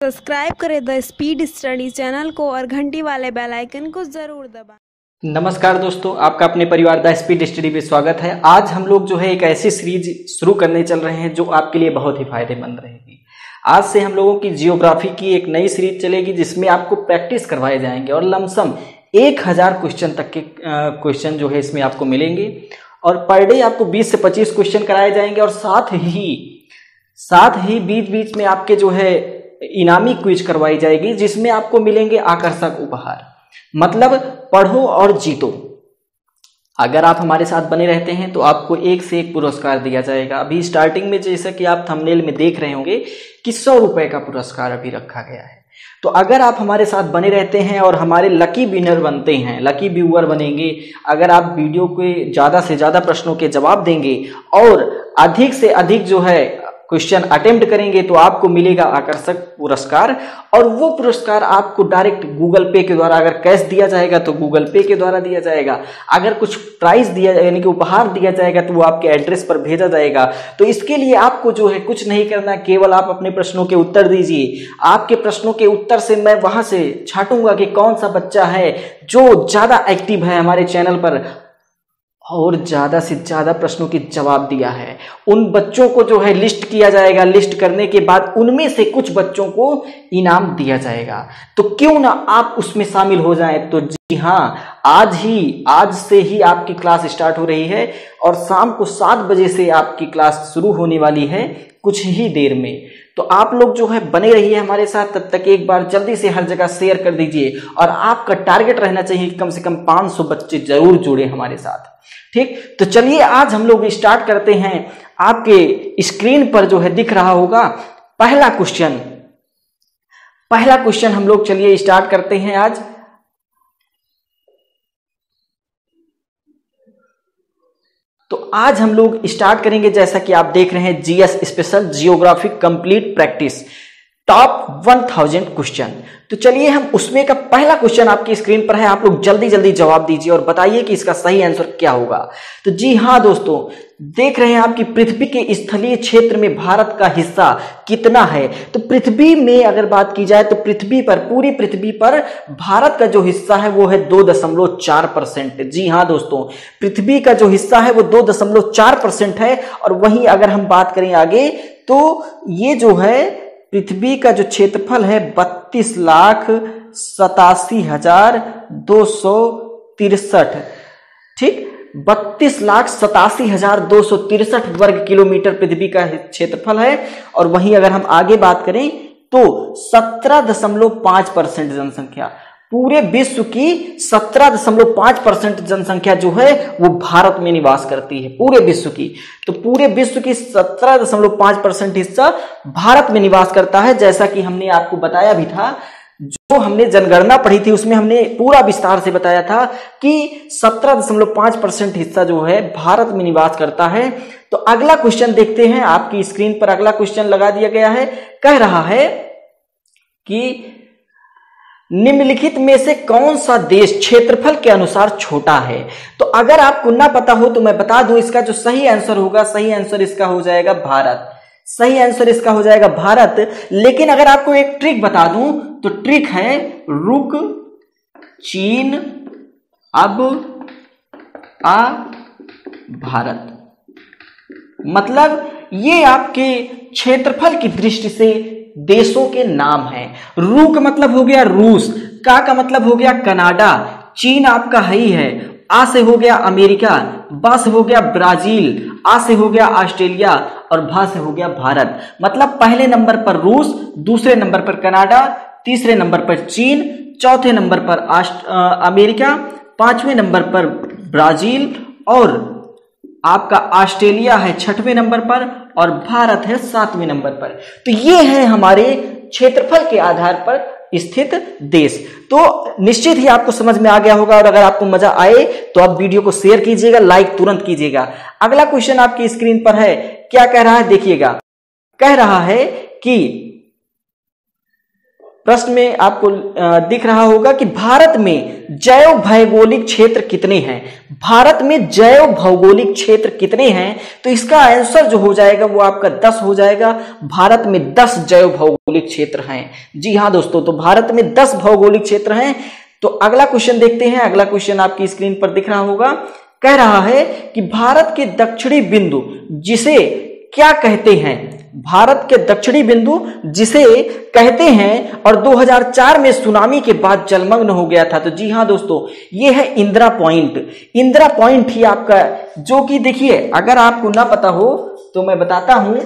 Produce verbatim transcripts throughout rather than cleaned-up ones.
Subscribe करें the speed study channel को और घंटी वाले बेल आइकन को जरूर दबाएं। नमस्कार दोस्तों, आपका अपने परिवार द स्पीड स्टडी में स्वागत है। आज हम लोग जो है एक ऐसी सीरीज शुरू करने चल रहे हैं जो आपके लिए बहुत ही फायदेमंद रहेगी। आज से हम लोगों की जियोग्राफी की एक नई सीरीज चलेगी जिसमें आपको प्रैक्टिस करवाए जाएंगे और लमसम एक हजार क्वेश्चन तक के क्वेश्चन जो है इसमें आपको मिलेंगे और पर डे आपको बीस से पच्चीस क्वेश्चन कराए जाएंगे और साथ ही साथ ही बीच बीच में आपके जो है इनामी क्विज करवाई जाएगी जिसमें आपको मिलेंगे आकर्षक उपहार। मतलब पढ़ो और जीतो। अगर आप हमारे साथ बने रहते हैं तो आपको एक से एक पुरस्कार दिया जाएगा। अभी स्टार्टिंग में जैसा कि आप थंबनेल में देख रहे होंगे कि सौ रुपए का पुरस्कार अभी रखा गया है। तो अगर आप हमारे साथ बने रहते हैं और हमारे लकी विनर बनते हैं, लकी व्यूअर बनेंगे, अगर आप वीडियो के ज्यादा से ज्यादा प्रश्नों के जवाब देंगे और अधिक से अधिक जो है क्वेश्चन अटेम्प्ट करेंगे तो आपको मिलेगा आकर्षक पुरस्कार। और वो पुरस्कार आपको डायरेक्ट गूगल पे के द्वारा, अगर कैश दिया जाएगा तो गूगल पे के द्वारा दिया जाएगा, अगर कुछ प्राइज दिया यानी कि उपहार दिया जाएगा तो वो आपके एड्रेस पर भेजा जाएगा। तो इसके लिए आपको जो है कुछ नहीं करना, केवल आप अपने प्रश्नों के उत्तर दीजिए। आपके प्रश्नों के उत्तर से मैं वहां से छांटूंगा कि कौन सा बच्चा है जो ज्यादा एक्टिव है हमारे चैनल पर और ज्यादा से ज्यादा प्रश्नों के जवाब दिया है। उन बच्चों को जो है लिस्ट किया जाएगा। लिस्ट करने के बाद उनमें से कुछ बच्चों को इनाम दिया जाएगा। तो क्यों ना आप उसमें शामिल हो जाएं। तो जी हाँ, आज ही आज से ही आपकी क्लास स्टार्ट हो रही है और शाम को सात बजे से आपकी क्लास शुरू होने वाली है कुछ ही देर में। तो आप लोग जो है बने रहिए हमारे साथ। तब तक एक बार जल्दी से हर जगह शेयर कर दीजिए और आपका टारगेट रहना चाहिए कम से कम पाँच सौ बच्चे जरूर जुड़े हमारे साथ। ठीक, तो चलिए आज हम लोग स्टार्ट करते हैं। आपके स्क्रीन पर जो है दिख रहा होगा पहला क्वेश्चन। पहला क्वेश्चन हम लोग चलिए स्टार्ट करते हैं आज। तो आज हम लोग स्टार्ट करेंगे जैसा कि आप देख रहे हैं GS special geographic complete practice top one thousand question. तो चलिए हम उसमें का पहला क्वेश्चन आपकी स्क्रीन पर है। आप लोग जल्दी जल्दी जवाब दीजिए और बताइए कि इसका सही आंसर क्या होगा। तो जी हाँ दोस्तों, देख रहे हैं आपकी पृथ्वी के स्थलीय क्षेत्र में भारत का हिस्सा कितना है। तो पृथ्वी में अगर बात की जाए तो पृथ्वी पर, पूरी पृथ्वी पर भारत का जो हिस्सा है वो है दो दशमलव चार परसेंट। जी हाँ दोस्तों, पृथ्वी का जो हिस्सा है वो दो दशमलव चार परसेंट है। और वहीं अगर हम बात करें आगे तो ये जो है पृथ्वी का जो क्षेत्रफल है बत्तीस लाख सतासी हजार दो सौ तिरसठ। ठीक, बत्तीस लाख सतासी हजार दो सौ तिरसठ वर्ग किलोमीटर पृथ्वी का क्षेत्रफल है। और वहीं अगर हम आगे बात करें तो सत्रह दशमलव पांच परसेंट जनसंख्या, पूरे विश्व की सत्रह दशमलव पांच परसेंट जनसंख्या जो है वो भारत में निवास करती है, पूरे विश्व की। तो पूरे विश्व की सत्रह दशमलव पांच परसेंट हिस्सा भारत में निवास करता है। जैसा कि हमने आपको बताया भी था, जो हमने जनगणना पढ़ी थी उसमें हमने पूरा विस्तार से बताया था कि सत्रह दशमलव पांच परसेंट हिस्सा जो है भारत में निवास करता है। तो अगला क्वेश्चन देखते हैं। आपकी स्क्रीन पर अगला क्वेश्चन लगा दिया गया है। कह रहा है कि निम्नलिखित में से कौन सा देश क्षेत्रफल के अनुसार छोटा है। तो अगर आपको ना पता हो तो मैं बता दूं, इसका जो सही आंसर होगा, सही आंसर इसका हो जाएगा भारत। सही आंसर इसका हो जाएगा भारत। लेकिन अगर आपको एक ट्रिक बता दूं तो ट्रिक है रुक, चीन, अब, आ, भारत। मतलब ये आपके क्षेत्रफल की दृष्टि से देशों के नाम हैं। रू का मतलब हो गया रूस, का का मतलब हो गया कनाडा, चीन आपका है ही है, आ से हो गया अमेरिका, बा से हो गया ब्राजील, आ से हो गया ऑस्ट्रेलिया और भा से हो गया भारत। मतलब पहले नंबर पर रूस, दूसरे नंबर पर कनाडा, तीसरे नंबर पर चीन, चौथे नंबर पर अमेरिका, पांचवें नंबर पर ब्राजील और आपका ऑस्ट्रेलिया है छठवें नंबर पर और भारत है सातवें नंबर पर। तो ये है हमारे क्षेत्रफल के आधार पर स्थित देश। तो निश्चित ही आपको समझ में आ गया होगा और अगर आपको मजा आए तो आप वीडियो को शेयर कीजिएगा, लाइक तुरंत कीजिएगा। अगला क्वेश्चन आपकी स्क्रीन पर है। क्या कह रहा है देखिएगा। कह रहा है कि प्रश्न में आपको दिख रहा होगा कि भारत में जैव भौगोलिक क्षेत्र कितने हैं। भारत में जैव भौगोलिक क्षेत्र कितने हैं, तो इसका आंसर जो हो जाएगा वो आपका दस हो जाएगा। भारत में दस जैव भौगोलिक क्षेत्र हैं। जी हाँ दोस्तों, तो भारत में दस भौगोलिक क्षेत्र हैं। तो अगला क्वेश्चन देखते हैं। अगला क्वेश्चन आपकी स्क्रीन पर दिख रहा होगा। कह रहा है कि भारत के दक्षिणी बिंदु जिसे क्या कहते हैं, भारत के दक्षिणी बिंदु जिसे कहते हैं और दो हज़ार चार में सुनामी के बाद जलमग्न हो गया था। तो जी हाँ दोस्तों, ये है इंदिरा पॉइंट। इंदिरा पॉइंट ही आपका, जो कि देखिए अगर आपको ना पता हो तो मैं बताता हूं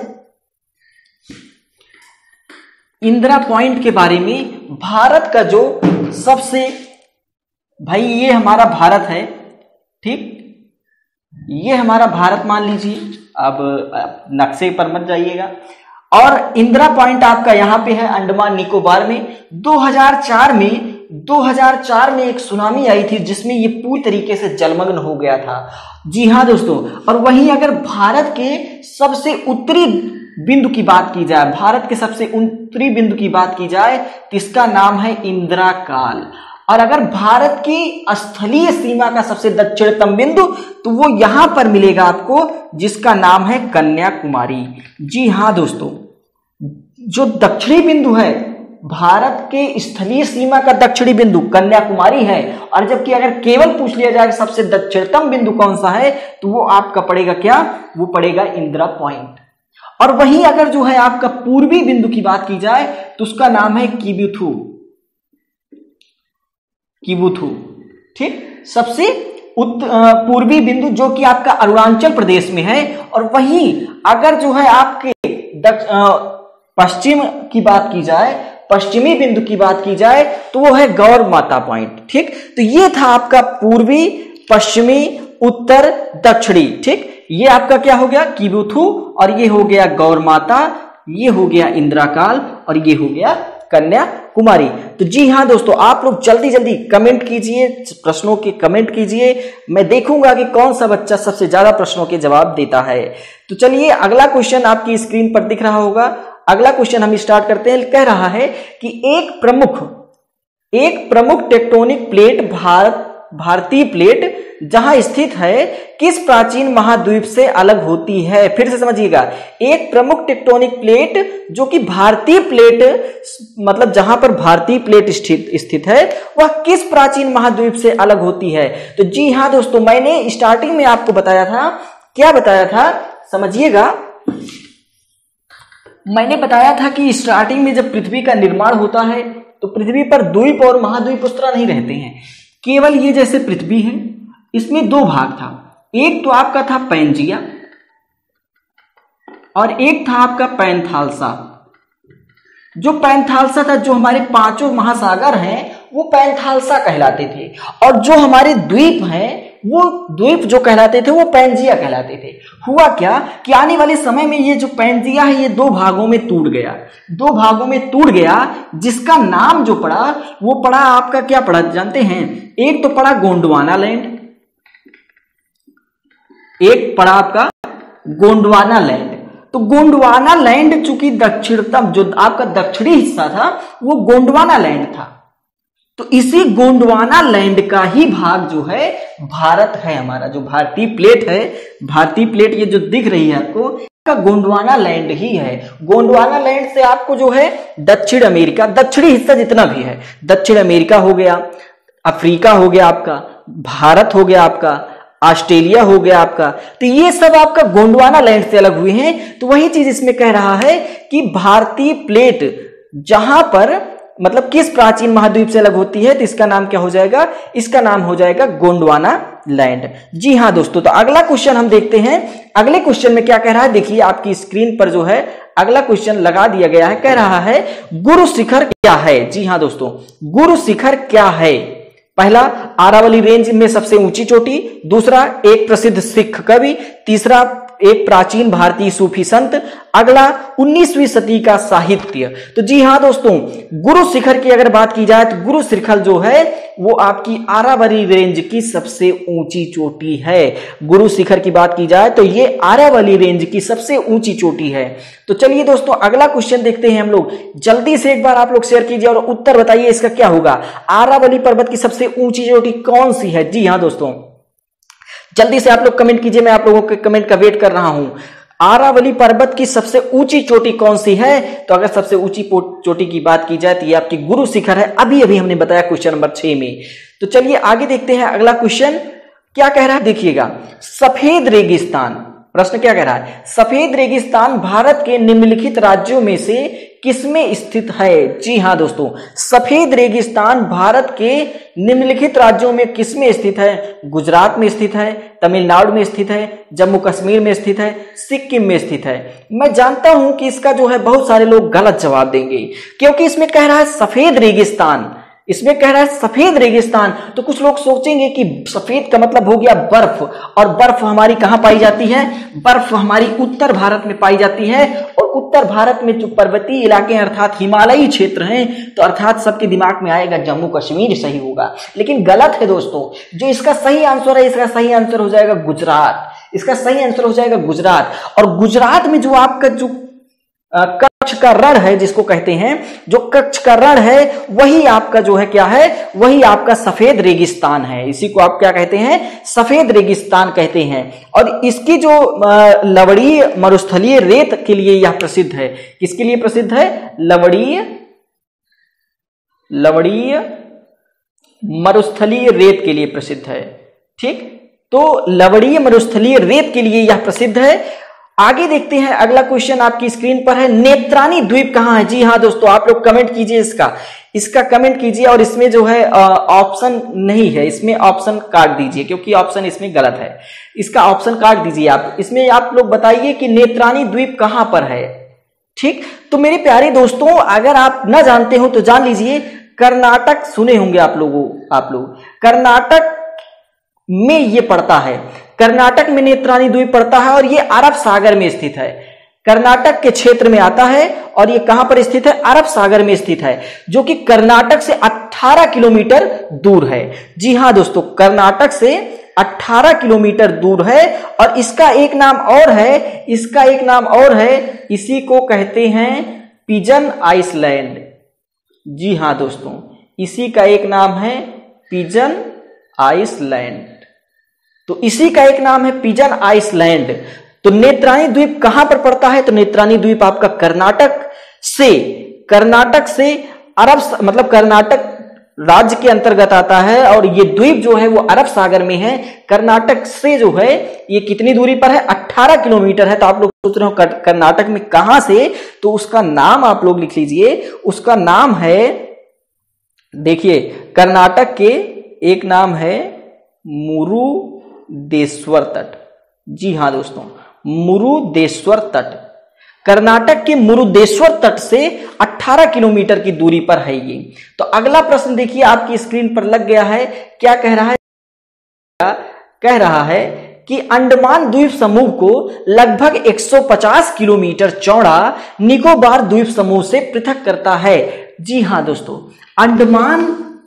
इंदिरा पॉइंट के बारे में। भारत का जो सबसे, भाई ये हमारा भारत है, ठीक, ये हमारा भारत मान लीजिए। अब नक्शे पर मत जाइएगा। और इंदिरा पॉइंट आपका यहां पे है अंडमान निकोबार में। दो हज़ार चार में दो हज़ार चार में एक सुनामी आई थी जिसमें ये पूरी तरीके से जलमग्न हो गया था। जी हाँ दोस्तों, और वहीं अगर भारत के सबसे उत्तरी बिंदु की बात की जाए, भारत के सबसे उत्तरी बिंदु की बात की जाए तो इसका नाम है इंदिरा काल। और अगर भारत की स्थलीय सीमा का सबसे दक्षिणतम बिंदु तो वो यहां पर मिलेगा आपको, जिसका नाम है कन्याकुमारी। जी हां दोस्तों, जो दक्षिणी बिंदु है भारत के स्थलीय सीमा का दक्षिणी बिंदु कन्याकुमारी है। और जबकि अगर केवल पूछ लिया जाए सबसे दक्षिणतम बिंदु कौन सा है तो वो आपका पड़ेगा क्या, वो पड़ेगा इंदिरा पॉइंट। और वहीं अगर जो है आपका पूर्वी बिंदु की बात की जाए तो उसका नाम है किबुथु। किबुथु, ठीक, सबसे पूर्वी बिंदु जो कि आपका अरुणाचल प्रदेश में है। और वहीं अगर जो है आपके पश्चिम की बात की जाए, पश्चिमी बिंदु की बात की जाए तो वो है गौर माता पॉइंट। ठीक, तो ये था आपका पूर्वी, पश्चिमी, उत्तर, दक्षिणी। ठीक, ये आपका क्या हो गया, किबुथु, और ये हो गया गौर माता, ये हो गया इंदिरा काल, और ये हो गया कन्याकुमारी। तो जी हाँ दोस्तों, आप लोग जल्दी जल्दी कमेंट कीजिए, प्रश्नों के कमेंट कीजिए। मैं देखूंगा कि कौन सा बच्चा सबसे ज्यादा प्रश्नों के जवाब देता है। तो चलिए अगला क्वेश्चन आपकी स्क्रीन पर दिख रहा होगा। अगला क्वेश्चन हम स्टार्ट करते हैं। कह रहा है कि एक प्रमुख एक प्रमुख टेक्टोनिक प्लेट भारत भारतीय प्लेट जहां स्थित है किस प्राचीन महाद्वीप से अलग होती है। फिर से समझिएगा, एक प्रमुख टेक्टोनिक प्लेट जो कि भारतीय प्लेट, मतलब जहां पर भारतीय प्लेट स्थित स्थित है वह किस प्राचीन महाद्वीप से अलग होती है। तो जी हां दोस्तों, मैंने स्टार्टिंग में आपको बताया था, क्या बताया था समझिएगा, मैंने बताया था कि स्टार्टिंग में जब पृथ्वी का निर्माण होता है तो पृथ्वी पर द्वीप और महाद्वीप उस तरह नहीं रहते हैं। केवल ये जैसे पृथ्वी है, इसमें दो भाग था। एक तो आपका था पैंजिया और एक था आपका पैंथालसा। जो पैंथालसा था, जो हमारे पांचों महासागर हैं वो पैंथालसा कहलाते थे, और जो हमारे द्वीप हैं वो द्वीप जो कहलाते थे वो पैंजिया कहलाते थे। हुआ क्या कि आने वाले समय में ये जो पैंजिया है ये दो भागों में टूट गया, दो भागों में टूट गया, जिसका नाम जो पड़ा वो पड़ा आपका, क्या पड़ा जानते हैं, एक तो पड़ा गोंडवाना लैंड, एक पड़ा आपका गोंडवाना लैंड। तो गोंडवाना लैंड चूंकि दक्षिणतम, जो आपका दक्षिणी हिस्सा था वो गोंडवाना लैंड था, तो इसी गोंडवाना लैंड का ही भाग जो है भारत है हमारा, जो भारतीय प्लेट है, भारतीय प्लेट ये जो दिख रही है आपको, का गोंडवाना लैंड ही है। गोंडवाना लैंड से आपको जो है दक्षिण अमेरिका, दक्षिणी हिस्सा जितना भी है, दक्षिण अमेरिका हो गया, अफ्रीका हो गया आपका, भारत हो गया आपका, ऑस्ट्रेलिया हो गया आपका, तो ये सब आपका गोंडवाना लैंड से अलग हुए हैं। तो वही चीज इसमें कह रहा है कि भारतीय प्लेट जहां पर, मतलब किस प्राचीन महाद्वीप से अलग होती है, तो इसका नाम क्या हो जाएगा, इसका नाम हो जाएगा गोंडवाना लैंड। जी हाँ दोस्तों, तो अगला क्वेश्चन हम देखते हैं। अगले क्वेश्चन में क्या कह रहा है, देखिए आपकी स्क्रीन पर जो है अगला क्वेश्चन लगा दिया गया है। कह रहा है गुरु शिखर क्या है। जी हाँ दोस्तों, गुरु शिखर क्या है। पहला, अरावली रेंज में सबसे ऊंची चोटी, दूसरा एक प्रसिद्ध सिख कवि, तीसरा एक प्राचीन भारतीय सूफी संत। अगला उन्नीसवीं सदी का साहित्य। तो जी हाँ दोस्तों, गुरु शिखर की अगर बात की जाए तो गुरु शिखर जो है वो आपकी आरावली रेंज की सबसे ऊंची चोटी है। गुरु शिखर की बात की जाए तो ये आरावली रेंज की सबसे ऊंची चोटी है। तो चलिए दोस्तों अगला क्वेश्चन देखते हैं हम लोग। जल्दी से एक बार आप लोग शेयर कीजिए और उत्तर बताइए इसका क्या होगा। आरावली पर्वत की सबसे ऊंची चोटी कौन सी है? जी हाँ दोस्तों, जल्दी से आप लोग कमेंट कीजिए, मैं आप लोगों के कमेंट का वेट कर रहा हूं। आरावली पर्वत की सबसे ऊंची चोटी कौन सी है? तो अगर सबसे ऊंची चोटी की बात की जाए तो ये आपकी गुरु शिखर है। अभी अभी हमने बताया क्वेश्चन नंबर छह में। तो चलिए आगे देखते हैं अगला क्वेश्चन क्या कह रहा है। देखिएगा, सफेद रेगिस्तान, प्रश्न क्या कह रहा है? सफेद रेगिस्तान भारत के निम्नलिखित राज्यों में से किसमें स्थित है? जी हां दोस्तों, सफेद रेगिस्तान भारत के निम्नलिखित राज्यों में किसमें स्थित है? गुजरात में स्थित है, तमिलनाडु में स्थित है, जम्मू कश्मीर में स्थित है, सिक्किम में स्थित है। मैं जानता हूं कि इसका जो है बहुत सारे लोग गलत जवाब देंगे, क्योंकि इसमें कह रहा है सफेद रेगिस्तान, इसमें कह रहा है सफेद रेगिस्तान। तो कुछ लोग सोचेंगे कि सफेद का मतलब हो गया बर्फ, और बर्फ हमारी कहां पाई जाती है? बर्फ हमारी उत्तर भारत में पाई जाती है, और उत्तर भारत में जो पर्वतीय इलाके हैं अर्थात हिमालयी क्षेत्र हैं, तो अर्थात सबके दिमाग में आएगा जम्मू कश्मीर सही होगा। लेकिन गलत है दोस्तों। जो इसका सही आंसर है, इसका सही आंसर हो जाएगा गुजरात। इसका सही आंसर हो जाएगा गुजरात। और गुजरात में जो आपका जो कच्छ का रण है, जिसको कहते हैं, जो कच्छ का रण है, वही आपका जो है क्या है? वही आपका सफेद रेगिस्तान है। इसी को आप क्या कहते हैं? सफेद रेगिस्तान कहते हैं। और इसकी जो लवणीय मरुस्थलीय रेत के लिए यह प्रसिद्ध है। किसके लिए प्रसिद्ध है? लवणीय लवणीय मरुस्थलीय रेत के लिए प्रसिद्ध है। ठीक, तो लवणीय मरुस्थलीय रेत के लिए यह प्रसिद्ध है। आगे देखते हैं अगला क्वेश्चन आपकी स्क्रीन पर है, नेत्रानी द्वीप कहां है? जी हां दोस्तों, आप लोग कमेंट कीजिए, इसका इसका कमेंट कीजिए। और इसमें जो है ऑप्शन नहीं है, इसमें ऑप्शन काट दीजिए, क्योंकि ऑप्शन इसमें गलत है। इसका ऑप्शन काट दीजिए आप। इसमें आप लोग बताइए कि नेत्रानी द्वीप कहां पर है। ठीक, तो मेरे प्यारे दोस्तों, अगर आप न जानते हो तो जान लीजिए, कर्नाटक सुने होंगे आप लोगों आप लोग कर्नाटक में ये पड़ता है। कर्नाटक में नेत्रानी द्वीप पड़ता है और ये अरब सागर में स्थित है। कर्नाटक के क्षेत्र में आता है और ये कहां पर स्थित है? अरब सागर में स्थित है, जो कि कर्नाटक से अठारह किलोमीटर दूर है। जी हां दोस्तों, कर्नाटक से अठारह किलोमीटर दूर है। और इसका एक नाम और है, इसका एक नाम और है, इसी को कहते हैं पिजन आइसलैंड। जी हां दोस्तों, इसी का एक नाम है पिजन आइसलैंड। तो इसी का एक नाम है पिजन आइसलैंड। तो नेत्रानी द्वीप कहां पर पड़ता है? तो नेत्रानी द्वीप आपका कर्नाटक से कर्नाटक से अरब मतलब कर्नाटक राज्य के अंतर्गत आता है। और ये द्वीप जो है वो अरब सागर में है। कर्नाटक से जो है ये कितनी दूरी पर है? अठारह किलोमीटर है। तो आप लोग सोच रहे हो कर्नाटक में कहां से, तो उसका नाम आप लोग लिख लीजिए। उसका नाम है, देखिए, कर्नाटक के एक नाम है मुरुदेश्वर तट। जी हां दोस्तों, मुरुदेश्वर तट। कर्नाटक के मुरुदेश्वर तट से अठारह किलोमीटर की दूरी पर है ये। तो अगला प्रश्न देखिए, आपकी स्क्रीन पर लग गया है। क्या कह रहा है? कह रहा है कि अंडमान द्वीप समूह को लगभग एक सौ पचास किलोमीटर चौड़ा निकोबार द्वीप समूह से पृथक करता है। जी हां दोस्तों, अंडमान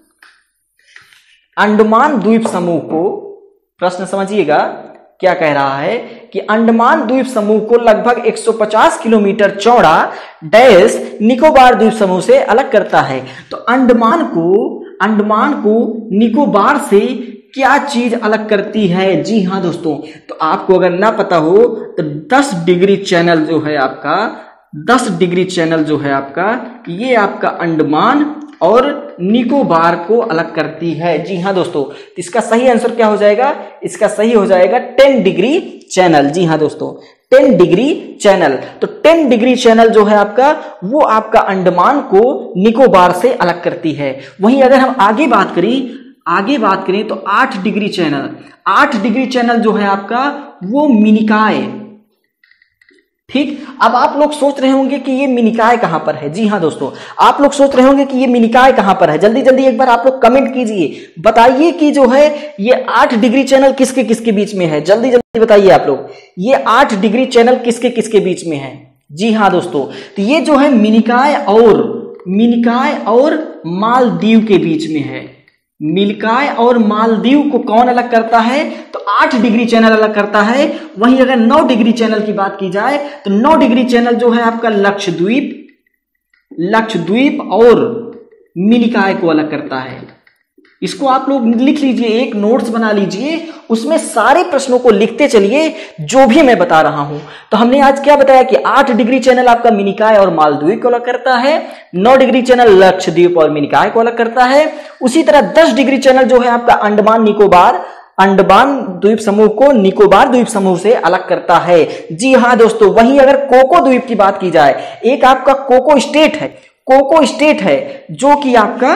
अंडमान द्वीप समूह को, प्रश्न समझिएगा क्या कह रहा है कि अंडमान द्वीप समूह को लगभग एक सौ पचास किलोमीटर चौड़ा डैश निकोबार द्वीप समूह से अलग करता है। तो अंडमान को अंडमान को निकोबार से क्या चीज अलग करती है? जी हां दोस्तों, तो आपको अगर ना पता हो तो दस डिग्री चैनल जो है आपका दस डिग्री चैनल जो है आपका ये आपका अंडमान और निकोबार को अलग करती है। जी हां दोस्तों, इसका सही आंसर क्या हो जाएगा? इसका सही हो जाएगा टेन डिग्री चैनल। जी हां दोस्तों, टेन डिग्री चैनल। तो टेन डिग्री चैनल जो है आपका वो आपका अंडमान को निकोबार से अलग करती है। वहीं अगर हम आगे बात करें आगे बात करें तो आठ डिग्री चैनल आठ डिग्री चैनल जो है आपका वो मिनिकॉय ठीक। अब आप लोग सोच रहे होंगे कि ये मिनिकाय कहां पर है। जी हाँ दोस्तों, आप लोग सोच रहे होंगे कि ये मिनिकाय कहां पर है। जल्दी जल्दी एक बार आप लोग कमेंट कीजिए, बताइए कि जो है ये आठ डिग्री चैनल किसके किसके बीच में है। जल्दी जल्दी बताइए आप लोग, ये आठ डिग्री चैनल किसके किसके बीच में है। जी हाँ दोस्तों, तो ये जो है मिनिकाय और मिनिकाय और मालदीव के बीच में है। मिनिकाय और मालदीव को कौन अलग करता है, तो आठ डिग्री चैनल अलग करता है। वहीं अगर नौ डिग्री चैनल की बात की जाए तो नौ डिग्री चैनल जो है आपका लक्षद्वीप लक्षद्वीप और मिनिकाय को अलग करता है। इसको आप लोग लिख लीजिए, एक नोट्स बना लीजिए, उसमें सारे प्रश्नों को लिखते चलिए जो भी मैं बता रहा हूं। तो हमने आज क्या बताया कि आठ डिग्री चैनल आपका मिनिकाय और मालदीव को अलग करता है, नौ डिग्री चैनल लक्षद्वीप और मिनिकाय को अलग करता है। उसी तरह दस डिग्री चैनल जो है आपका अंडमान निकोबार अंडमान द्वीप समूह को निकोबार द्वीप समूह से अलग करता है। जी हाँ दोस्तों, वहीं अगर कोको द्वीप की बात की जाए, एक आपका कोको स्टेट है, कोको स्टेट है जो कि आपका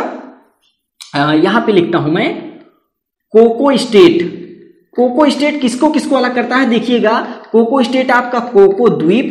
यहां पे लिखता हूं मैं, कोको स्टेट। कोको स्टेट किसको किसको अलग करता है, देखिएगा, कोको स्टेट आपका कोको द्वीप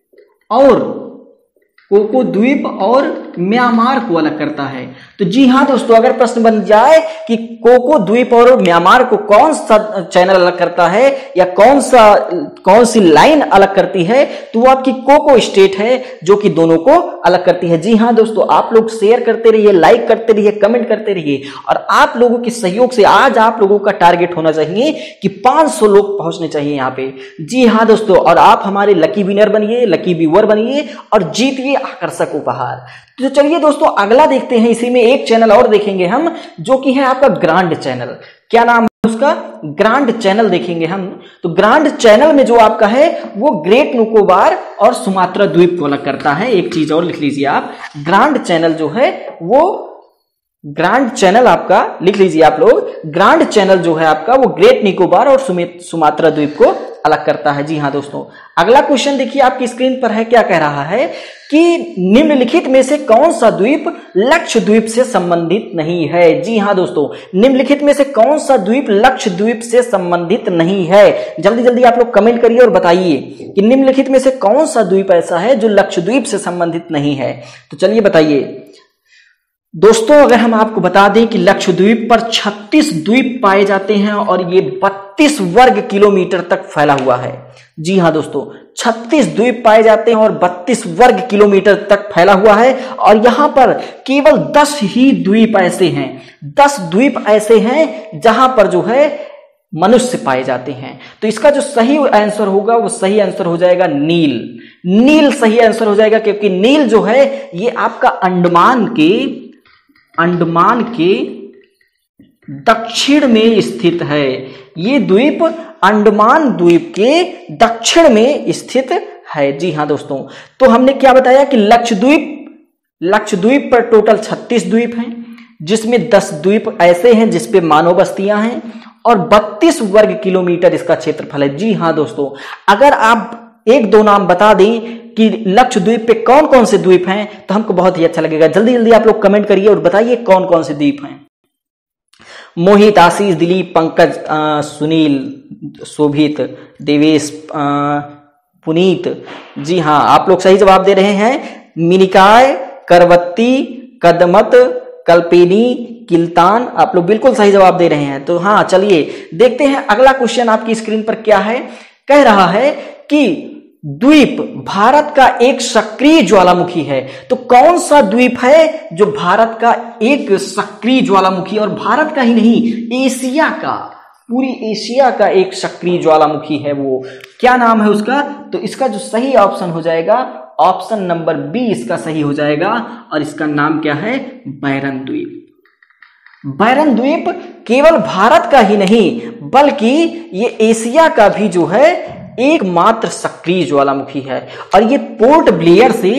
और कोको द्वीप और म्यांमार को अलग करता है। तो जी हाँ दोस्तों, अगर प्रश्न बन जाए कि कोको द्वीप और म्यांमार को कौन सा चैनल अलग करता है या कौन सा कौन सी लाइन अलग करती है, तो वो आपकी कोको स्टेट है जो कि दोनों को अलग करती है। जी हाँ दोस्तों, आप लोग शेयर करते रहिए, लाइक करते रहिए, कमेंट करते रहिए, और आप लोगों के सहयोग से आज आप लोगों का टारगेट होना चाहिए कि पांच सौ लोग पहुंचने चाहिए यहाँ पे। जी हाँ दोस्तों, और आप हमारे लकी विनर बनिए, लकी व्यूअर बनिए और जीतिए आकर्षक उपहार। तो चलिए दोस्तों, अगला देखते हैं। इसी में एक चैनल और देखेंगे हम, जो कि है आपका ग्रांड चैनल। क्या नाम है उसका, ग्रांड चैनल देखेंगे हम। तो ग्रांड चैनल में जो आपका है वो ग्रेट निकोबार और सुमात्रा द्वीप को अलग करता है। एक चीज और लिख लीजिए आप, ग्रांड चैनल जो है वो ग्रांड चैनल आपका लिख लीजिए आप लोग, ग्रांड चैनल जो है आपका वो ग्रेट निकोबार और सुमात्रा द्वीप को अलग करता है। जी हाँ दोस्तों, अगला क्वेश्चन देखिए आपकी स्क्रीन पर है, क्या कह रहा है कि निम्नलिखित में से कौन सा द्वीप लक्षद्वीप से संबंधित नहीं है। जी हाँ दोस्तों, निम्नलिखित में से कौन सा द्वीप लक्षद्वीप से संबंधित नहीं है। जल्दी जल्दी आप लोग कमेंट करिए और बताइए कि निम्नलिखित में से कौन सा द्वीप ऐसा है जो लक्षद्वीप से संबंधित नहीं है। तो चलिए बताइए दोस्तों, अगर हम आपको बता दें कि लक्षद्वीप पर छत्तीस द्वीप पाए जाते हैं और ये बत्तीस वर्ग किलोमीटर तक फैला हुआ है। जी हाँ दोस्तों, छत्तीस द्वीप पाए जाते हैं और बत्तीस वर्ग किलोमीटर तक फैला हुआ है, और यहां पर केवल दस ही द्वीप ऐसे हैं, दस द्वीप ऐसे हैं जहां पर जो है मनुष्य पाए जाते हैं। तो इसका जो सही आंसर होगा वो सही आंसर हो जाएगा नील। नील सही आंसर हो जाएगा, क्योंकि नील जो है ये आपका अंडमान के अंडमान के दक्षिण में स्थित है। ये द्वीप अंडमान द्वीप के दक्षिण में स्थित है। जी हाँ दोस्तों, तो हमने क्या बताया कि लक्षद्वीप लक्षद्वीप पर टोटल छत्तीस द्वीप हैं, जिसमें दस द्वीप ऐसे हैं जिसपे मानव बस्तियां हैं, और बत्तीस वर्ग किलोमीटर इसका क्षेत्रफल है। जी हाँ दोस्तों, अगर आप एक दो नाम बता दें कि लक्षद्वीप पे कौन कौन से द्वीप हैं तो हमको बहुत ही अच्छा लगेगा। जल्दी जल्दी आप लोग कमेंट करिए और बताइए कौन कौन से द्वीप हैं। मोहित, आशीष, दिलीप, पंकज, आ, सुनील, शोभित, देवेश, आ, पुनीत। जी हाँ, आप लोग सही जवाब दे रहे हैं। मिनिकाय, करवत्ती, कदमत, कल्पेनी, किल्तान, आप लोग बिल्कुल सही जवाब दे रहे हैं। तो हाँ, चलिए देखते हैं अगला क्वेश्चन आपकी स्क्रीन पर क्या है। कह रहा है कि द्वीप भारत का एक सक्रिय ज्वालामुखी है। तो कौन सा द्वीप है जो भारत का एक सक्रिय ज्वालामुखी, और भारत का ही नहीं एशिया का, पूरी एशिया का एक सक्रिय ज्वालामुखी है, वो क्या नाम है उसका। तो इसका जो सही ऑप्शन हो जाएगा, ऑप्शन नंबर बी इसका सही हो जाएगा, और इसका नाम क्या है, बैरन द्वीप। बैरन द्वीप केवल भारत का ही नहीं बल्कि ये एशिया का भी जो है एकमात्र सक्रिय ज्वालामुखी है, और ये पोर्ट ब्लेयर से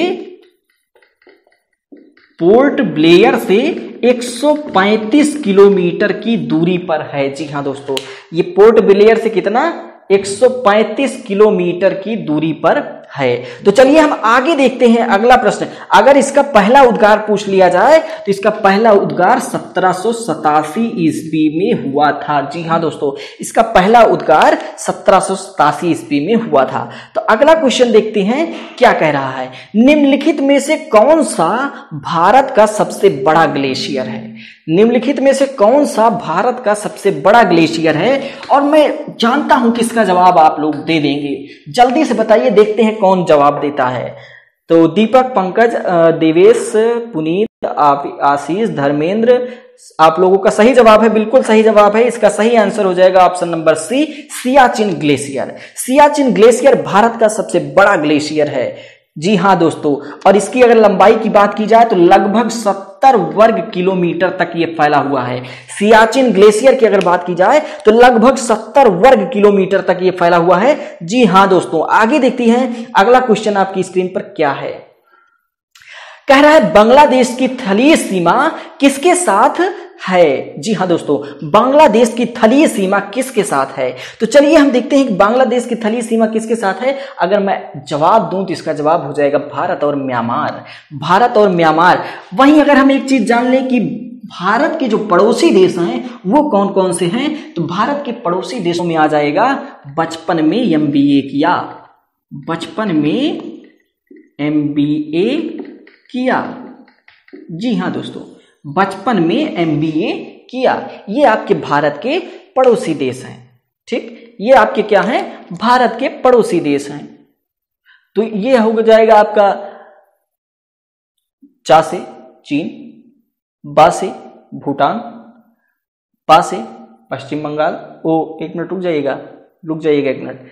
पोर्ट ब्लेयर से एक सौ पैंतीस किलोमीटर की दूरी पर है। जी हाँ दोस्तों, ये पोर्ट ब्लेयर से कितना, एक सौ पैंतीस किलोमीटर की दूरी पर है। तो चलिए हम आगे देखते हैं अगला प्रश्न। अगर इसका पहला उद्गार पूछ लिया जाए तो इसका पहला उद्गार सत्रह सौ सतासी ईस्वी में हुआ था। जी हाँ दोस्तों, इसका पहला उद्गार सत्रह सौ सतासी ईस्वी में हुआ था। तो अगला क्वेश्चन देखते हैं क्या कह रहा है। निम्नलिखित में से कौन सा भारत का सबसे बड़ा ग्लेशियर है? निम्नलिखित में से कौन सा भारत का सबसे बड़ा ग्लेशियर है? और मैं जानता हूं कि इसका जवाब आप लोग दे देंगे। जल्दी से बताइए, देखते हैं कौन जवाब देता है। तो दीपक, पंकज, देवेश, पुनीत, आशीष, धर्मेंद्र, आप लोगों का सही जवाब है, बिल्कुल सही जवाब है। इसका सही आंसर हो जाएगा option number C, Siachen glacier. Siachen glacier भारत का सबसे बड़ा ग्लेशियर है। जी हाँ दोस्तों, और इसकी अगर लंबाई की बात की जाए तो लगभग सत्तर वर्ग किलोमीटर तक ये फैला हुआ है। सियाचिन ग्लेशियर की अगर बात की जाए तो लगभग सत्तर वर्ग किलोमीटर तक ये फैला हुआ है। जी हाँ दोस्तों, आगे देखती हैं अगला क्वेश्चन आपकी स्क्रीन पर क्या है। कह रहा है बांग्लादेश की थलीय सीमा किसके साथ है? जी हाँ दोस्तों, बांग्लादेश की थलीय सीमा किसके साथ है? तो चलिए हम देखते हैं कि बांग्लादेश की थलीय सीमा किसके साथ है। अगर मैं जवाब दूं तो इसका जवाब हो जाएगा भारत और म्यांमार। भारत और म्यांमार। वहीं अगर हम एक चीज जान लें कि भारत के जो पड़ोसी देश हैं वो कौन कौन से हैं, तो भारत के पड़ोसी देशों में आ जाएगा बचपन में एम बी ए किया, बचपन में एम बी ए किया। जी हाँ दोस्तों, बचपन में एम बी ए किया। ये आपके भारत के पड़ोसी देश हैं। ठीक, ये आपके क्या हैं? भारत के पड़ोसी देश हैं। तो ये हो जाएगा आपका चा से चीन, बा से भूटान, पा से पश्चिम बंगाल। ओ एक मिनट रुक जाइएगा, रुक जाइएगा एक मिनट।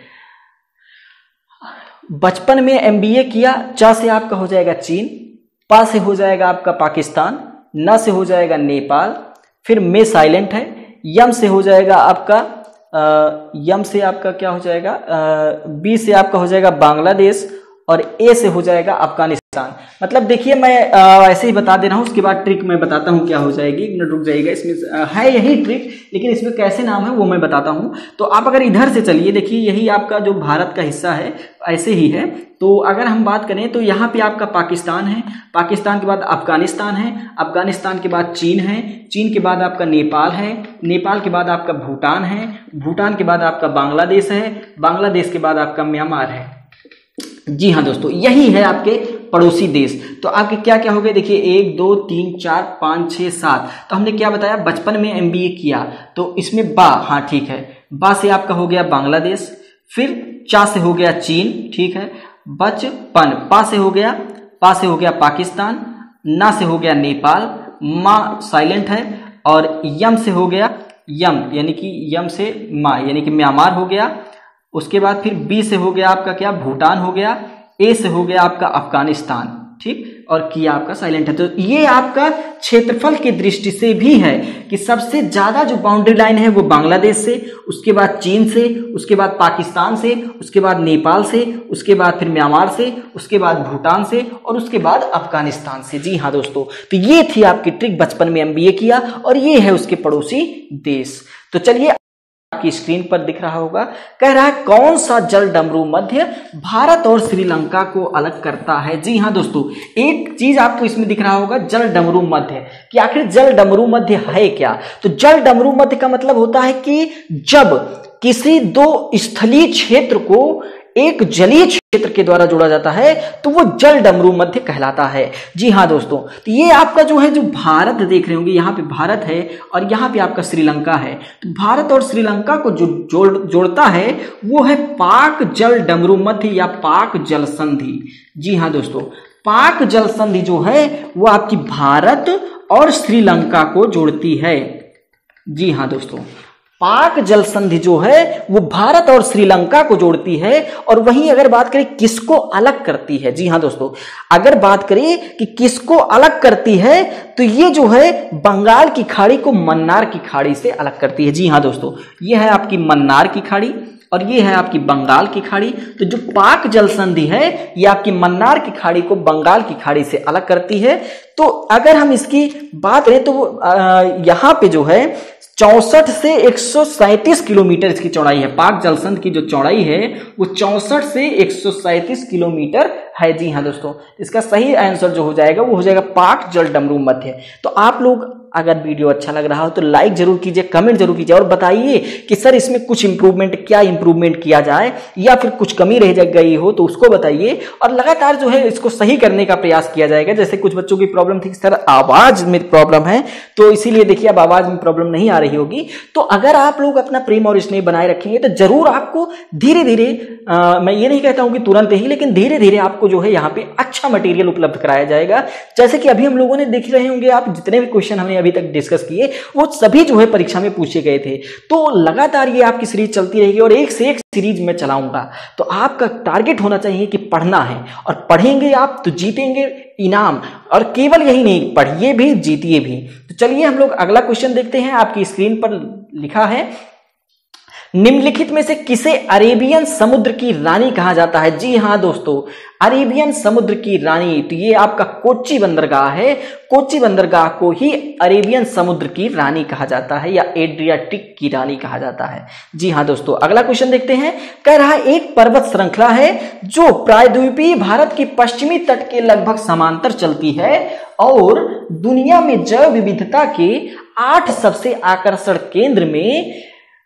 बचपन में एम बी ए किया, चा से आपका हो जाएगा चीन, पा से हो जाएगा आपका पाकिस्तान, न से हो जाएगा नेपाल, फिर में साइलेंट है, यम से हो जाएगा आपका आ, यम से आपका क्या हो जाएगा, आ, बी से आपका हो जाएगा बांग्लादेश, और ए से हो जाएगा अफगानिस्तान। मतलब देखिए मैं आ, ऐसे ही बता दे रहा हूँ, उसके बाद ट्रिक मैं बताता हूँ क्या हो जाएगी। एक मिनट रुक जाइएगा, इसमें आ, है यही ट्रिक, लेकिन इसमें कैसे नाम है वो मैं बताता हूँ। तो आप अगर इधर से चलिए, देखिए यही आपका जो भारत का हिस्सा है ऐसे ही है। तो अगर हम बात करें तो यहाँ पे आपका पाकिस्तान है, पाकिस्तान के बाद अफगानिस्तान है, अफगानिस्तान के बाद चीन है, चीन के बाद आपका नेपाल है, नेपाल के बाद आपका भूटान है, भूटान के बाद आपका बांग्लादेश है, बांग्लादेश के बाद आपका म्यांमार है। जी हाँ दोस्तों, यही है आपके पड़ोसी देश। तो आपके क्या क्या हो गए, देखिए एक दो तीन चार पाँच छः सात। तो हमने क्या बताया, बचपन में एम बी ए किया, तो इसमें बा, हाँ ठीक है, बा से आपका हो गया बांग्लादेश, फिर चा से हो गया चीन, ठीक है, बचपन, पा से हो गया, पा से हो गया पाकिस्तान, ना से हो गया नेपाल, माँ साइलेंट है, और यम से हो गया यम यानी कि यम से माँ यानी कि म्यांमार हो गया। उसके बाद फिर बी से हो गया आपका क्या, भूटान हो गया, ए से हो गया आपका अफगानिस्तान, ठीक, और किया आपका साइलेंट है। तो ये आपका क्षेत्रफल की दृष्टि से भी है कि सबसे ज्यादा जो बाउंड्री लाइन है वो बांग्लादेश से, उसके बाद चीन से, उसके बाद पाकिस्तान से, उसके बाद नेपाल से, उसके बाद फिर म्यांमार से, उसके बाद भूटान से, और उसके बाद अफगानिस्तान से। जी हाँ दोस्तों, तो ये थी आपकी ट्रिक, बचपन में एम बी ए किया, और ये है उसके पड़ोसी देश। तो चलिए आपकी स्क्रीन पर दिख रहा होगा, कह रहा है कौन सा जल डमरू मध्य भारत और श्रीलंका को अलग करता है। जी हाँ दोस्तों, एक चीज आपको इसमें दिख रहा होगा, जल डमरू मध्य, कि आखिर जल डमरू मध्य है क्या। तो जल डमरू मध्य का मतलब होता है कि जब किसी दो स्थलीय क्षेत्र को एक जलीय क्षेत्र के द्वारा जोड़ा जाता है तो वो जल डमरू मध्य कहलाता है। जी हाँ दोस्तों, तो ये आपका जो है, जो भारत देख रहे होंगे, यहाँ पे भारत है और यहाँ पे आपका श्रीलंका है। तो भारत और श्रीलंका को जो जोड़ जोड़ता है वो है पाक जल डमरू मध्य या पाक जल संधि। जी हाँ दोस्तों, पाक जल संधि जो है वो आपकी भारत और श्रीलंका को जोड़ती है। जी हाँ दोस्तों, पाक जल संधि जो है वो भारत और श्रीलंका को जोड़ती है। और वहीं अगर बात करें किसको अलग करती है, जी हाँ दोस्तों, अगर बात करें कि किसको अलग करती है तो ये जो है बंगाल की खाड़ी को मन्नार की खाड़ी से अलग करती है। जी हाँ दोस्तों, ये है आपकी मन्नार की खाड़ी, और ये है आपकी बंगाल की खाड़ी। तो जो पाक जल संधि है ये आपकी मन्नार की खाड़ी को बंगाल की खाड़ी से अलग करती है। तो अगर हम इसकी बात करें तो यहाँ पे जो है चौसठ से एक सौ सैंतीस किलोमीटर इसकी चौड़ाई है। पाक जलसंध की जो चौड़ाई है वो चौसठ से एक सौ सैंतीस किलोमीटर है। जी हाँ दोस्तों, इसका सही आंसर जो हो जाएगा वो हो जाएगा पाक जल डमरू मध्य। तो आप लोग अगर वीडियो अच्छा लग रहा हो तो लाइक जरूर कीजिए, कमेंट जरूर कीजिए और बताइए कि सर इसमें कुछ इंप्रूवमेंट, क्या इंप्रूवमेंट किया जाए या फिर कुछ कमी रह गई हो तो उसको बताइए। और लगातार जो है इसको सही करने का प्रयास किया जाएगा। जैसे कुछ बच्चों की प्रॉब्लम थी सर आवाज में प्रॉब्लम है, तो इसीलिए देखिए अब आवाज में प्रॉब्लम नहीं आ रही होगी। तो अगर आप लोग अपना प्रेम और स्नेह बनाए रखेंगे तो जरूर आपको धीरे धीरे, मैं ये नहीं कहता हूं कि तुरंत ही, लेकिन धीरे धीरे आपको जो है यहाँ पे अच्छा मटेरियल उपलब्ध कराया जाएगा। जैसे कि अभी हम लोगों ने देख रहे होंगे, आप जितने भी क्वेश्चन हमने अभी तक डिस्कस किए वो सभी जो है परीक्षा में पूछे गए थे। तो लगातार ये आपकी सीरीज चलती रहेगी और एक से एक सीरीज में चलाऊंगा। तो आपका टारगेट होना चाहिए कि पढ़ना है, और पढ़ेंगे आप तो जीतेंगे इनाम। और केवल यही नहीं, पढ़िए भी जीतिए भी। तो चलिए हम लोग अगला क्वेश्चन देखते हैं। आपकी स्क्रीन पर लिखा है, निम्नलिखित में से किसे अरेबियन समुद्र की रानी कहा जाता है? जी हां दोस्तों, अरेबियन समुद्र की रानी, तो ये आपका कोच्चि बंदरगाह है। कोच्चि बंदरगाह को ही अरेबियन समुद्र की रानी कहा जाता है या एड्रियाटिक की रानी कहा जाता है। जी हां दोस्तों, अगला क्वेश्चन देखते हैं। कह रहा है एक पर्वत श्रृंखला है जो प्रायद्वीपीय भारत के पश्चिमी तट के लगभग समांतर चलती है और दुनिया में जैव विविधता के आठ सबसे आकर्षण केंद्र में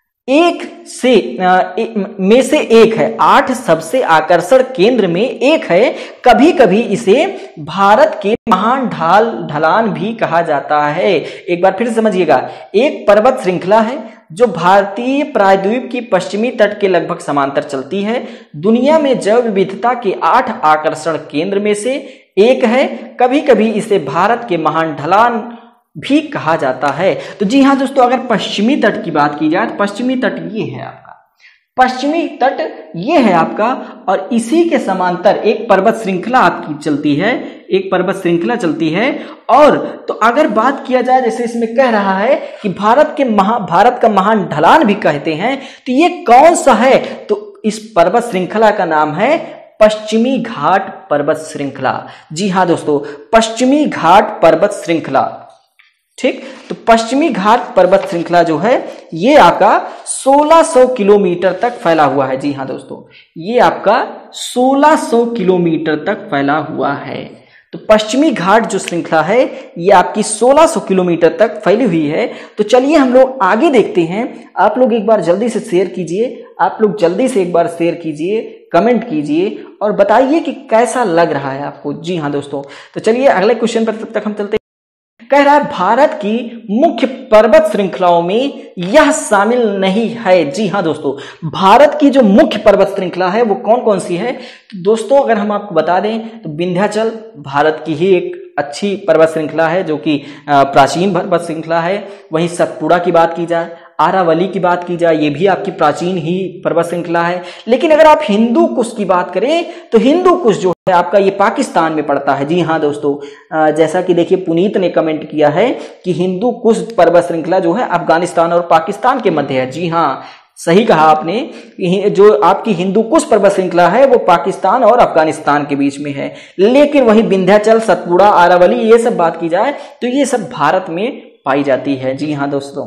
एक से ए, में से एक है। आठ सबसे आकर्षण केंद्र में एक है। कभी कभी इसे भारत के महान ढाल ढलान भी कहा जाता है। एक बार फिर समझिएगा, एक पर्वत श्रृंखला है जो भारतीय प्रायद्वीप की पश्चिमी तट के लगभग समांतर चलती है। दुनिया में जैव विविधता के आठ आकर्षण केंद्र में से एक है। कभी कभी इसे भारत के महान ढलान भी कहा जाता है। तो जी हाँ दोस्तों, अगर पश्चिमी तट की बात की जाए तो पश्चिमी तट ये है आपका, पश्चिमी तट ये है आपका, और इसी के समांतर एक पर्वत श्रृंखला आपकी चलती है, एक पर्वत श्रृंखला चलती है। और तो अगर बात किया जाए, जैसे इसमें कह रहा है कि भारत के महा भारत का महान ढलान भी कहते हैं, तो ये कौन सा है? तो इस पर्वत श्रृंखला का नाम है पश्चिमी घाट पर्वत श्रृंखला। जी हाँ दोस्तों, पश्चिमी घाट पर्वत श्रृंखला। ठीक, तो पश्चिमी घाट पर्वत श्रृंखला जो है ये आपका सोलह सौ किलोमीटर तक फैला हुआ है। जी हाँ दोस्तों, ये आपका सोलह सौ किलोमीटर तक फैला हुआ है। तो पश्चिमी घाट जो श्रृंखला है ये आपकी सोलह सौ किलोमीटर तक फैली हुई है। तो चलिए हम लोग आगे देखते हैं। आप लोग एक बार जल्दी से शेयर कीजिए, आप लोग जल्दी से एक बार शेयर कीजिए, कमेंट कीजिए और बताइए कि कैसा लग रहा है आपको। जी हाँ दोस्तों, तो चलिए अगले क्वेश्चन पर तब तक हम चलते हैं। कह रहा है भारत की मुख्य पर्वत श्रृंखलाओं में यह शामिल नहीं है। जी हाँ दोस्तों, भारत की जो मुख्य पर्वत श्रृंखला है वो कौन कौन सी है? तो दोस्तों अगर हम आपको बता दें तो विंध्याचल भारत की ही एक अच्छी पर्वत श्रृंखला है जो कि प्राचीन पर्वत श्रृंखला है। वहीं सतपुड़ा की बात की जाए, आरावली की बात की जाए, ये भी आपकी प्राचीन ही पर्वत श्रृंखला है। लेकिन अगर आप हिंदू कुश की बात करें तो हिंदू कुश जो है आपका ये पाकिस्तान में पड़ता है। जी हाँ दोस्तों, जैसा कि देखिए पुनीत ने कमेंट किया है कि हिंदू कुश पर्वत श्रृंखला जो है अफगानिस्तान और पाकिस्तान के मध्य है। जी हाँ, सही कहा आपने, जो आपकी हिंदू कुश पर्वत श्रृंखला है वो पाकिस्तान और अफगानिस्तान के बीच में है। लेकिन वही विंध्याचल, सतपुड़ा, आरावली ये सब बात की जाए तो ये सब भारत में पाई जाती है। जी हाँ दोस्तों,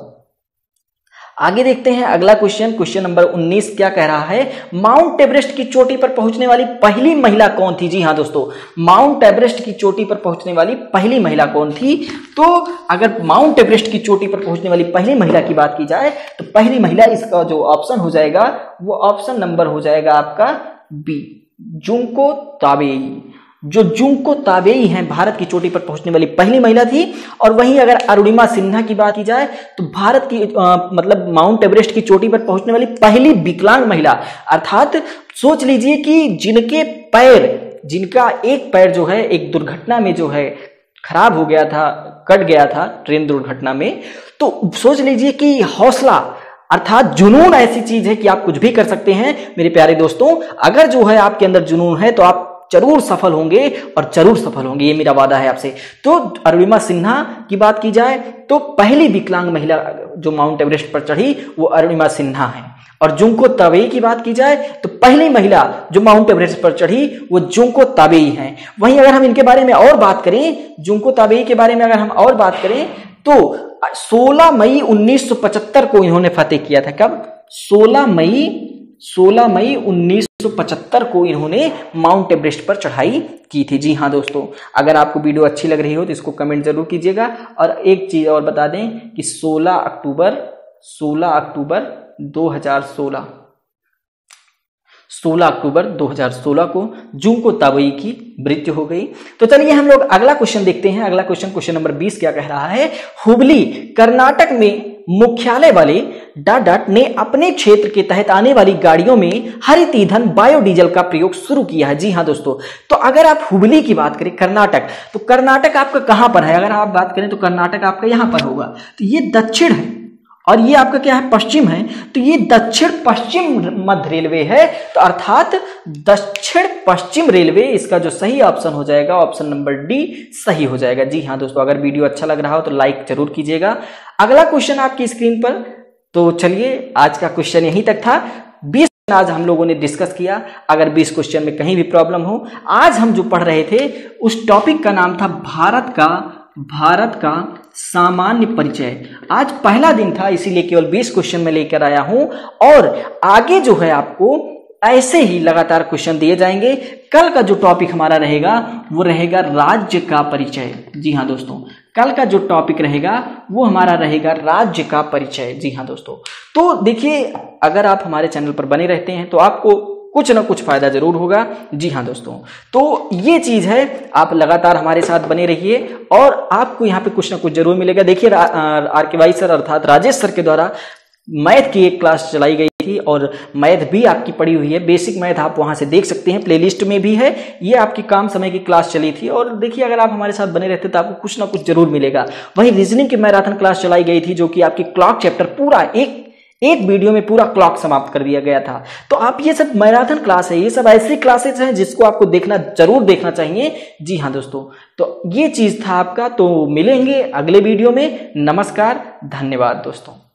आगे देखते हैं अगला क्वेश्चन। क्वेश्चन नंबर उन्नीस क्या कह रहा है? माउंट एवरेस्ट की चोटी पर पहुंचने वाली पहली महिला कौन थी? जी हाँ दोस्तों, माउंट एवरेस्ट की चोटी पर पहुंचने वाली पहली महिला कौन थी? तो अगर माउंट एवरेस्ट की चोटी पर पहुंचने वाली पहली महिला की बात की जाए तो पहली महिला, इसका जो ऑप्शन हो जाएगा वो ऑप्शन नंबर हो जाएगा आपका बी, जुंको ताबेई। जो जुंको ताबेई हैं भारत की चोटी पर पहुंचने वाली पहली महिला थी। और वहीं अगर अरुणिमा सिन्हा की बात की जाए तो भारत की आ, मतलब माउंट एवरेस्ट की चोटी पर पहुंचने वाली पहली विकलांग महिला। अर्थात सोच लीजिए कि जिनके पैर, जिनका एक पैर जो है एक दुर्घटना में जो है खराब हो गया था, कट गया था ट्रेन दुर्घटना में। तो सोच लीजिए कि हौसला अर्थात जुनून ऐसी चीज है कि आप कुछ भी कर सकते हैं। मेरे प्यारे दोस्तों, अगर जो है आपके अंदर जुनून है तो आप जरूर सफल होंगे और जरूर सफल होंगे, ये मेरा वादा है आपसे। तो अरुणिमा सिन्हा की बात की जाए तो पहली विकलांग महिला जो माउंट एवरेस्ट पर चढ़ी वो अरुणिमा सिन्हा है। और जुंको ताबेई की बात की जाए तो पहली महिला जो माउंट एवरेस्ट पर चढ़ी वो जुंको ताबेई हैं। वहीं अगर हम इनके बारे में और बात करें, जुंको ताबेई के बारे में अगर हम और बात करें तो सोलह मई उन्नीस सौ पचहत्तर को इन्होंने फतेह किया था। कब? सोलह मई सोलह मई उन्नीस सौ पचहत्तर को इन्होंने माउंट एवरेस्ट पर चढ़ाई की थी। जी हाँ दोस्तों, अगर आपको वीडियो अच्छी लग रही हो तो इसको कमेंट जरूर कीजिएगा। और एक चीज और बता दें कि सोलह अक्टूबर सोलह अक्टूबर दो हज़ार सोलह सोलह अक्टूबर दो हज़ार सोलह को जुंको ताबेई की मृत्यु हो गई। तो चलिए हम लोग अगला क्वेश्चन देखते हैं। अगला क्वेश्चन क्वेश्चन नंबर बीस क्या कह रहा है? हुबली कर्नाटक में मुख्यालय वाले डाडट ने अपने क्षेत्र के तहत आने वाली गाड़ियों में हरित ईंधन बायोडीजल का प्रयोग शुरू किया है। जी हाँ दोस्तों, तो अगर आप हुबली की बात करें, कर्नाटक, तो कर्नाटक आपका कहां पर है? अगर आप बात करें तो कर्नाटक आपका यहां पर होगा। तो ये दक्षिण है और ये आपका क्या है? पश्चिम है। तो ये दक्षिण पश्चिम मध्य रेलवे है। तो अर्थात दक्षिण पश्चिम रेलवे इसका जो सही ऑप्शन हो जाएगा, ऑप्शन नंबर डी सही हो जाएगा। जी हाँ दोस्तों, अगर वीडियो अच्छा लग रहा हो तो लाइक जरूर कीजिएगा। अगला क्वेश्चन आपकी स्क्रीन पर। तो चलिए आज का क्वेश्चन यहीं तक था। बीस आज हम लोगों ने डिस्कस किया। अगर बीस क्वेश्चन में कहीं भी प्रॉब्लम हो, आज हम जो पढ़ रहे थे उस टॉपिक का नाम था भारत का भारत का सामान्य परिचय। आज पहला दिन था, इसीलिए केवल बीस क्वेश्चन में लेकर आया हूं। और आगे जो है आपको ऐसे ही लगातार क्वेश्चन दिए जाएंगे। कल का जो टॉपिक हमारा रहेगा वो रहेगा राज्य का परिचय। जी हाँ दोस्तों, कल का जो टॉपिक रहेगा वो हमारा रहेगा राज्य का परिचय। जी हाँ दोस्तों, तो देखिए अगर आप हमारे चैनल पर बने रहते हैं तो आपको कुछ ना कुछ फायदा जरूर होगा। जी हाँ दोस्तों, तो ये चीज है, आप लगातार हमारे साथ बने रहिए और आपको यहाँ पे कुछ ना कुछ जरूर मिलेगा। देखिए आर के वाई सर अर्थात राजेश सर के द्वारा मैथ की एक क्लास चलाई गई थी और मैथ भी आपकी पड़ी हुई है। बेसिक मैथ आप वहां से देख सकते हैं, प्लेलिस्ट में भी है। ये आपकी काम समय की क्लास चली थी और देखिए अगर आप हमारे साथ बने रहते तो आपको कुछ ना कुछ जरूर मिलेगा। वहीं रीजनिंग की मैराथन क्लास चलाई गई थी जो कि आपकी क्लॉक चैप्टर पूरा एक एक वीडियो में पूरा क्लॉक समाप्त कर दिया गया था। तो आप ये सब मैराथन क्लास है, ये सब ऐसी क्लासेस हैं जिसको आपको देखना जरूर देखना चाहिए। जी हाँ दोस्तों, तो ये चीज था आपका। तो मिलेंगे अगले वीडियो में। नमस्कार, धन्यवाद दोस्तों।